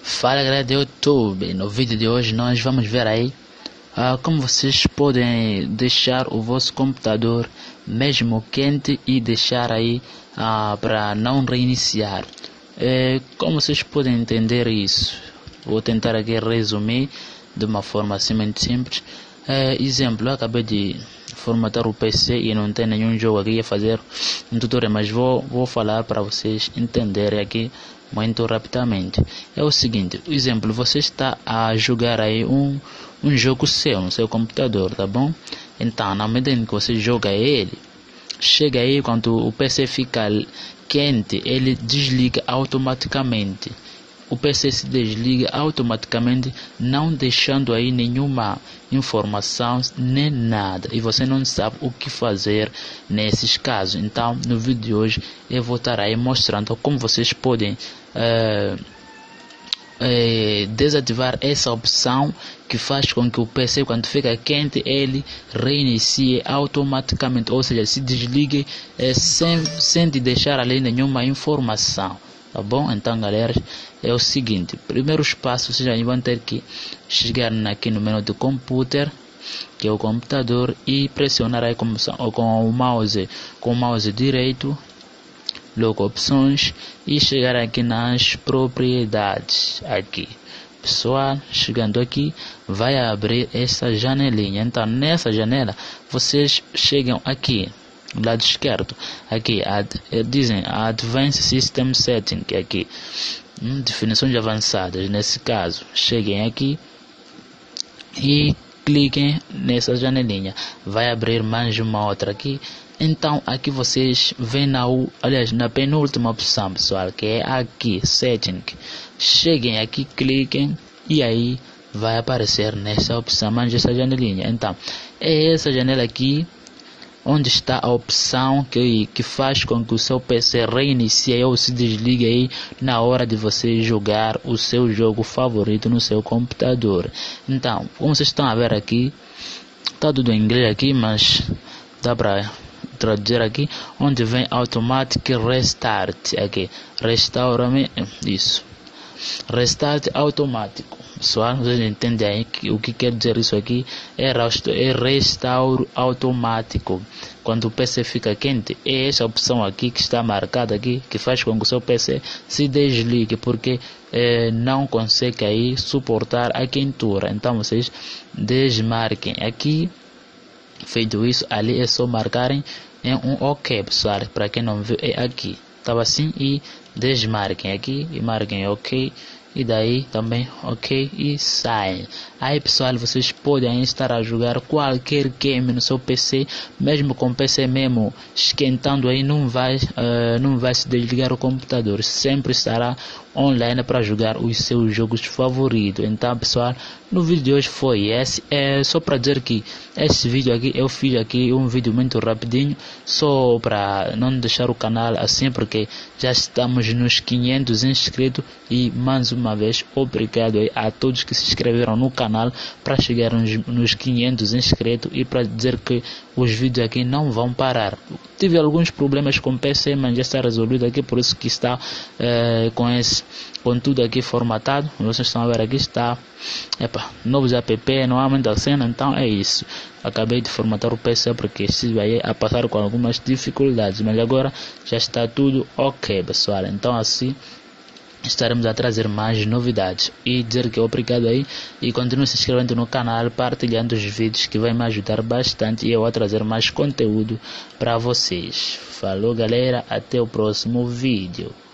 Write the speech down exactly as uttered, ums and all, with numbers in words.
Fala galera do YouTube, no vídeo de hoje nós vamos ver aí uh, como vocês podem deixar o vosso computador mesmo quente e deixar aí uh, para não reiniciar. Uh, como vocês podem entender isso? Vou tentar aqui resumir de uma forma assim muito simples. Uh, exemplo, eu acabei de formatar o P C e não tem nenhum jogo aqui a fazer um tutorial, mas vou, vou falar para vocês entenderem aqui muito rapidamente. É o seguinte, o exemplo, você está a jogar aí um, um jogo seu no seu computador, tá bom? Então, na medida em que você joga ele, chega aí quando o P C fica quente, ele desliga automaticamente. O P C se desliga automaticamente, não deixando aí nenhuma informação nem nada, e você não sabe o que fazer nesses casos. Então, no vídeo de hoje eu vou estar aí mostrando como vocês podem é, é, desativar essa opção que faz com que o P C, quando fica quente, ele reinicie automaticamente, ou seja, se desligue é, sem, sem te deixar ali nenhuma informação. Tá bom? Então, galera, é o seguinte: primeiro passo, vocês vão ter que chegar aqui no menu do computer, que é o computador, e pressionar aí com, com o mouse com o mouse direito, logo opções, e chegar aqui nas propriedades. Aqui, pessoal, chegando aqui, vai abrir essa janelinha. Então, nessa janela, vocês chegam aqui do lado esquerdo, aqui ad, dizem Advanced System Setting, que é aqui hum, definições avançadas. Nesse caso, cheguem aqui e cliquem nessa janelinha, vai abrir mais uma outra aqui. Então aqui vocês vêm na, aliás, na penúltima opção, pessoal, que é aqui Setting. Cheguem aqui, cliquem e aí vai aparecer nessa opção mais essa janelinha. Então é essa janela aqui onde está a opção que, que faz com que o seu P C reinicie ou se desligue aí na hora de você jogar o seu jogo favorito no seu computador. Então, como vocês estão a ver aqui, está tudo em inglês aqui, mas dá para traduzir aqui, onde vem Automatic Restart, aqui, restaura, isso, Restart automático. Pessoal, vocês entendem aí que, o que quer dizer isso aqui? É, é restauro automático. Quando o P C fica quente, é essa opção aqui que está marcada aqui, que faz com que o seu P C se desligue, porque é, não consegue aí suportar a quentura. Então vocês desmarquem aqui. Feito isso, ali é só marcarem em um OK, pessoal. Para quem não viu, é aqui. Estava assim, e desmarquem aqui e marquem OK. E daí também OK e sai. Aí, pessoal, vocês podem estar a jogar qualquer game no seu P C, mesmo com o P C mesmo esquentando aí, não vai uh, não vai se desligar o computador, sempre estará online para jogar os seus jogos favoritos. Então, pessoal, no vídeo de hoje foi esse. É só para dizer que esse vídeo aqui eu fiz aqui um vídeo muito rapidinho, só para não deixar o canal assim, porque já estamos nos quinhentos inscritos. E mais uma vez, obrigado aí a todos que se inscreveram no canal para chegar nos, nos quinhentos inscritos, e para dizer que os vídeos aqui não vão parar. Tive alguns problemas com o P C, mas já está resolvido aqui, por isso que está é, com esse com tudo aqui formatado. Vocês estão a ver aqui, está epa, novos app, não há muita cena. Então é isso, acabei de formatar o P C porque estive aí a passar com algumas dificuldades, mas agora já está tudo ok, pessoal. Então assim estaremos a trazer mais novidades, e dizer que obrigado aí, e continue se inscrevendo no canal, partilhando os vídeos, que vai me ajudar bastante, e eu vou trazer mais conteúdo para vocês. Falou, galera, até o próximo vídeo.